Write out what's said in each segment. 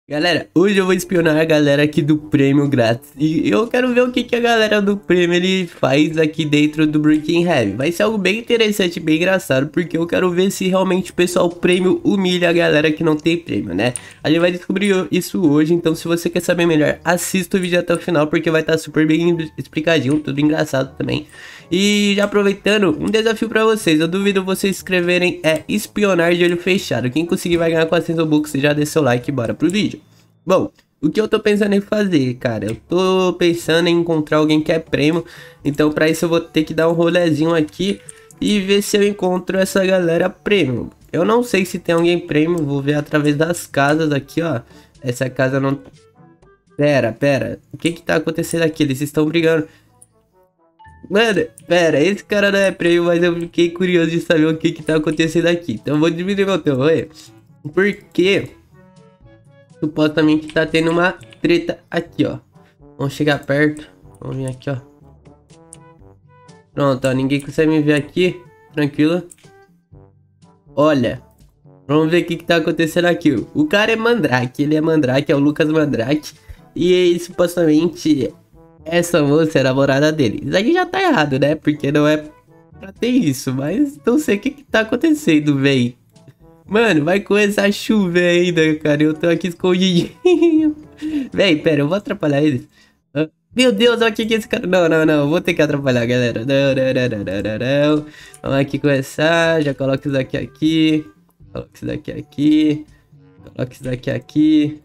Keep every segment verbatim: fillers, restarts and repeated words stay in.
Galera, hoje eu vou espionar a galera aqui do prêmio grátis. E eu quero ver o que, que a galera do prêmio ele faz aqui dentro do Breaking Heavy. Vai ser algo bem interessante, bem engraçado, porque eu quero ver se realmente o pessoal prêmio humilha a galera que não tem prêmio, né? A gente vai descobrir isso hoje, então se você quer saber melhor, assista o vídeo até o final, porque vai estar super bem explicadinho, tudo engraçado também. E já aproveitando, um desafio pra vocês, eu duvido vocês escreverem é espionar de olho fechado. Quem conseguir vai ganhar quatrocentos Robux, já dê seu like e bora pro vídeo. Bom, o que eu tô pensando em fazer, cara? Eu tô pensando em encontrar alguém que é prêmio. Então pra isso eu vou ter que dar um rolezinho aqui e ver se eu encontro essa galera prêmio. Eu não sei se tem alguém prêmio, vou ver através das casas aqui, ó. Essa casa não... Pera, pera, o que que tá acontecendo aqui? Eles estão brigando. Mano, pera, esse cara não é prêmio, mas eu fiquei curioso de saber o que que tá acontecendo aqui. Então eu vou diminuir meu tamanho, porque supostamente tá tendo uma treta aqui, ó. Vamos chegar perto, vamos vir aqui, ó. Pronto, ó, ninguém consegue me ver aqui, tranquilo. Olha, vamos ver o que que tá acontecendo aqui. O cara é Mandrake, ele é Mandrake, é o Lucas Mandrake. E ele, supostamente... essa moça é a namorada dele. Isso aqui já tá errado, né? Porque não é pra ter isso. Mas não sei o que que tá acontecendo, véi. Mano, vai começar a chover ainda, cara. Eu tô aqui escondidinho. Véi, pera, eu vou atrapalhar eles. Ah, meu Deus, olha o que que esse cara... Não, não, não. Vou ter que atrapalhar, galera. Não, não, não, não, não, não, não. Vamos aqui começar. Já coloca isso daqui aqui. Coloca isso daqui aqui. Coloca isso daqui aqui.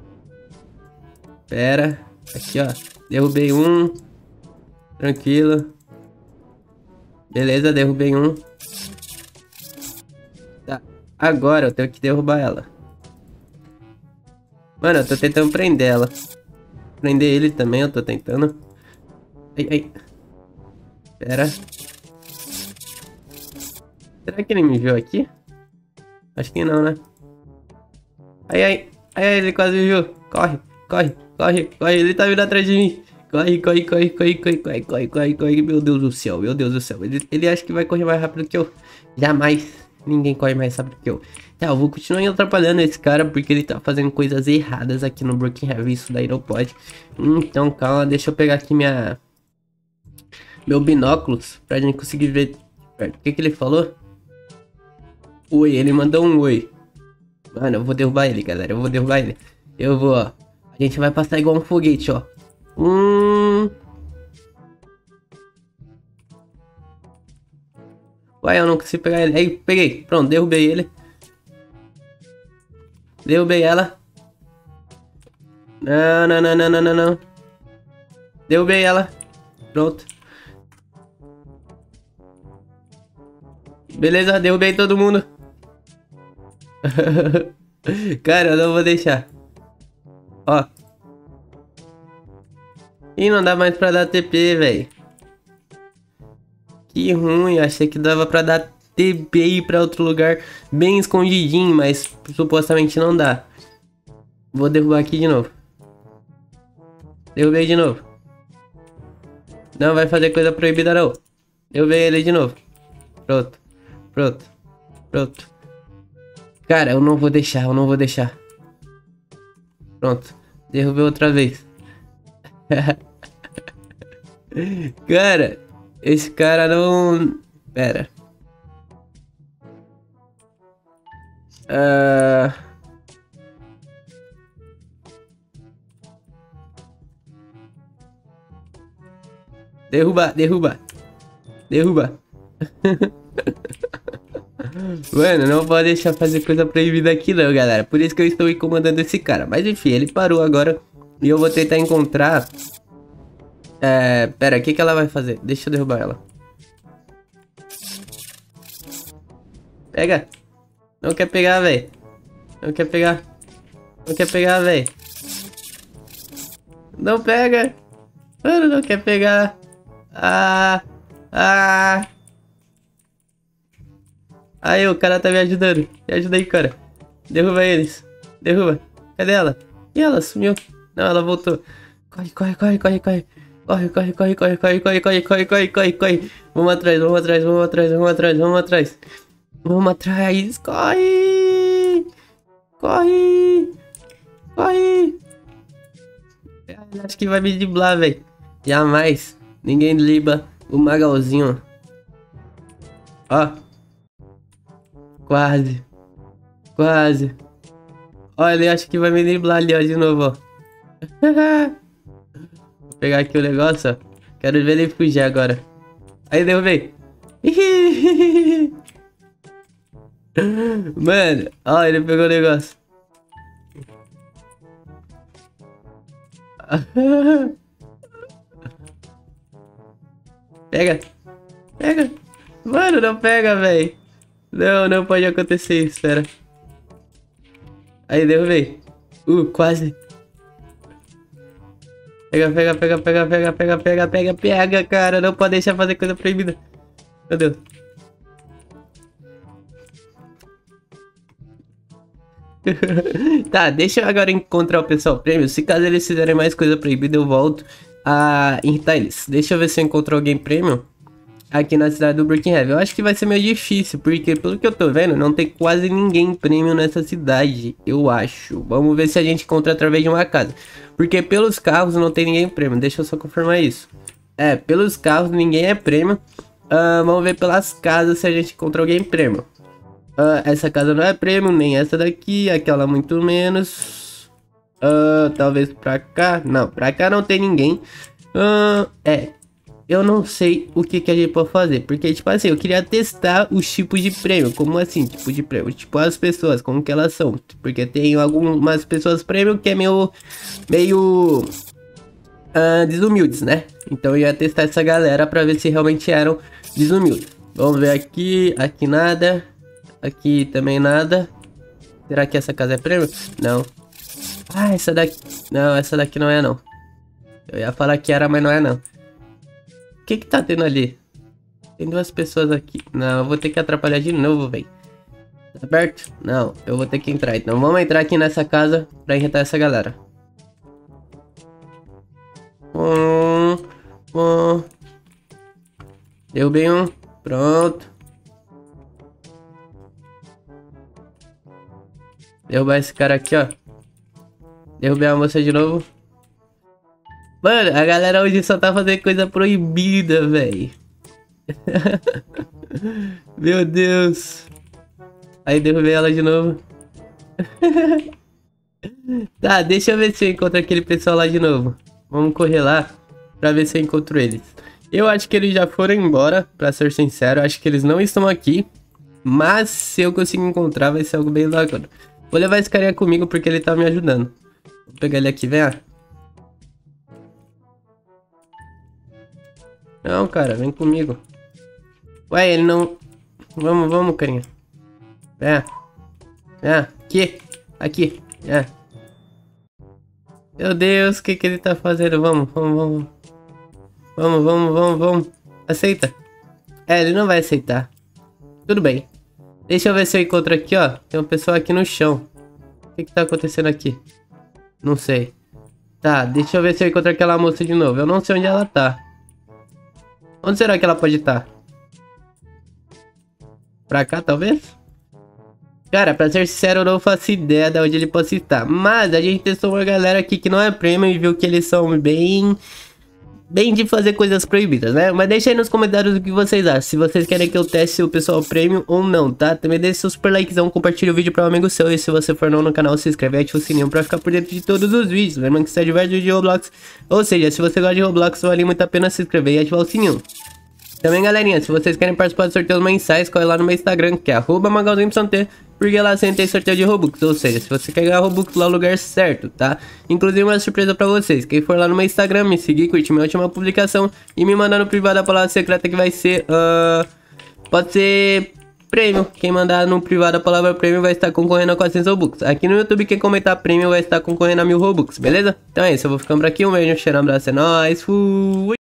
Pera. Aqui, ó. Derrubei um. Tranquilo. Beleza, derrubei um. Tá. Agora eu tenho que derrubar ela. Mano, eu tô tentando prender ela. Prender ele também, eu tô tentando. Ai, ai. Pera. Será que ele me viu aqui? Acho que não, né? Ai, ai. Ai, ai, ele quase me viu. Corre, corre. Corre, corre, ele tá vindo atrás de mim. Corre, corre, corre, corre, corre, corre, corre, corre, corre. Meu Deus do céu, meu Deus do céu. Ele, ele acha que vai correr mais rápido que eu. Jamais. Ninguém corre mais rápido que eu. Tá, eu vou continuar atrapalhando esse cara porque ele tá fazendo coisas erradas aqui no Breaking Heavy. Isso daí não pode. Então, calma, deixa eu pegar aqui minha... meu binóculos pra gente conseguir ver perto. O que que ele falou? Oi, ele mandou um oi. Mano, eu vou derrubar ele, galera. Eu vou derrubar ele. Eu vou, ó. A gente vai passar igual um foguete, ó. Hum... Ué, eu não consigo pegar ele. Aí, peguei. Pronto, derrubei ele. Derrubei ela. Não, não, não, não, não, não, não. Derrubei ela. Pronto. Beleza, derrubei todo mundo. Cara, eu não vou deixar. Ó. Ih, não dá mais pra dar T P, velho. Que ruim, achei que dava pra dar T P e ir pra outro lugar bem escondidinho, mas supostamente não dá. Vou derrubar aqui de novo. Derrubei de novo. Não vai fazer coisa proibida não. Derrubei ele de novo. Pronto. Pronto. Pronto. Cara, eu não vou deixar, eu não vou deixar. Pronto. Derrubei outra vez. Cara, esse cara não... Pera. Uh... Derruba, derruba. Derruba. Mano, não pode deixar fazer coisa proibida aqui não, galera. Por isso que eu estou incomodando esse cara. Mas enfim, ele parou agora. E eu vou tentar encontrar... É... Pera, o que que ela vai fazer? Deixa eu derrubar ela. Pega. Não quer pegar, velho. Não quer pegar. Não quer pegar, velho. Não pega. Mano, não quer pegar. Ah. Ah. Aí, o cara tá me ajudando. Me ajuda aí, cara. Derruba eles. Derruba. Cadê ela? E ela sumiu. Não, ela voltou. Corre, corre, corre, corre, corre. Corre, corre, corre, corre, corre, corre, corre, corre, corre, corre, corre. Vamos atrás, vamos atrás, vamos atrás, vamos atrás, vamos atrás. Vamos atrás, corre. Corre. Corre! Acho que vai me driblar, velho. Jamais. Ninguém dribla o Magalzinho. Ó. Quase. Quase. Olha, ele acha que vai me driblar ali, ó, de novo, ó. Vou pegar aqui o negócio, ó. Quero ver ele fugir agora. Aí, derrubei. Mano, ó, ele pegou o negócio. Pega. Pega. Mano, não pega, velho. Não, não pode acontecer isso, espera. Aí, derrubei. Uh, quase. Pega, pega, pega, pega, pega, pega, pega, pega, pega, cara. Não pode deixar fazer coisa proibida. Meu Deus. Tá, deixa eu agora encontrar o pessoal prêmio. Se caso eles fizerem mais coisa proibida, eu volto a irritar eles. Deixa eu ver se eu encontro alguém prêmio aqui na cidade do Breaking Heavy. Eu acho que vai ser meio difícil, porque pelo que eu tô vendo, não tem quase ninguém prêmio nessa cidade, eu acho. Vamos ver se a gente encontra através de uma casa. Porque pelos carros não tem ninguém prêmio. Deixa eu só confirmar isso. É, pelos carros ninguém é prêmio. Uh, vamos ver pelas casas se a gente encontra alguém prêmio. Uh, essa casa não é prêmio, nem essa daqui, aquela muito menos. Uh, talvez pra cá. Não, pra cá não tem ninguém. Uh, é, eu não sei o que, que a gente pode fazer. Porque, tipo assim, eu queria testar os tipos de prêmio. Como assim, tipo de prêmio? Tipo, as pessoas, como que elas são. Porque tem algumas pessoas prêmio que é meio... Meio... Uh, desumildes, né? Então eu ia testar essa galera pra ver se realmente eram desumildes. Vamos ver aqui. Aqui nada. Aqui também nada. Será que essa casa é prêmio? Não. Ah, essa daqui... Não, essa daqui não é não. Eu ia falar que era, mas não é não. O que que tá tendo ali? Tem duas pessoas aqui. Não, eu vou ter que atrapalhar de novo, velho. Tá aberto? Não, eu vou ter que entrar. Então vamos entrar aqui nessa casa pra irritar essa galera. Um... Um... Derrubei um. Pronto. Derrubar esse cara aqui, ó. Derrubei a moça de novo. Mano, a galera hoje só tá fazendo coisa proibida, velho. Meu Deus. Aí derrubei ela de novo. Tá, deixa eu ver se eu encontro aquele pessoal lá de novo. Vamos correr lá pra ver se eu encontro eles. Eu acho que eles já foram embora, pra ser sincero. Acho que eles não estão aqui. Mas se eu conseguir encontrar, vai ser algo bem bacana. Vou levar esse carinha comigo porque ele tá me ajudando. Vou pegar ele aqui, vem. Não, cara, vem comigo. Ué, ele não... Vamos, vamos, carinha. Vem. Vem, aqui. Aqui, é. Meu Deus, o que que ele tá fazendo? Vamos, vamos, vamos. Vamos, vamos, vamos, vamos. Aceita. É, ele não vai aceitar. Tudo bem. Deixa eu ver se eu encontro aqui, ó. Tem um pessoal aqui no chão. O que que tá acontecendo aqui? Não sei. Tá, deixa eu ver se eu encontro aquela moça de novo. Eu não sei onde ela tá. Onde será que ela pode estar? Pra cá, talvez? Cara, pra ser sincero, eu não faço ideia de onde ele pode estar. Mas a gente testou uma galera aqui que não é prêmio e viu que eles são bem... Bem de fazer coisas proibidas, né? Mas deixa aí nos comentários o que vocês acham. Se vocês querem que eu teste o pessoal prêmio ou não, tá? Também deixa seu super likezão, compartilha o vídeo para um amigo seu. E se você for novo no canal, se inscreve e ativa o sininho pra ficar por dentro de todos os vídeos. Lembrando que está diverso de Roblox. Ou seja, se você gosta de Roblox, vale muito a pena se inscrever e ativar o sininho. Também, galerinha, se vocês querem participar do sorteio mensais, corre lá no meu Instagram, que é arroba magalzinho porque lá sempre tem sorteio de Robux. Ou seja, se você quer ganhar Robux, lá é o lugar certo, tá? Inclusive, uma surpresa pra vocês. Quem for lá no meu Instagram, me seguir, curtir minha última publicação e me mandar no privado a palavra secreta que vai ser... Uh, pode ser... prêmio. Quem mandar no privado a palavra prêmio vai estar concorrendo a quatrocentos Robux. Aqui no YouTube, quem comentar prêmio vai estar concorrendo a mil Robux, beleza? Então é isso, eu vou ficando por aqui. Um beijo, um cheiro, um abraço, é nóis. Fui!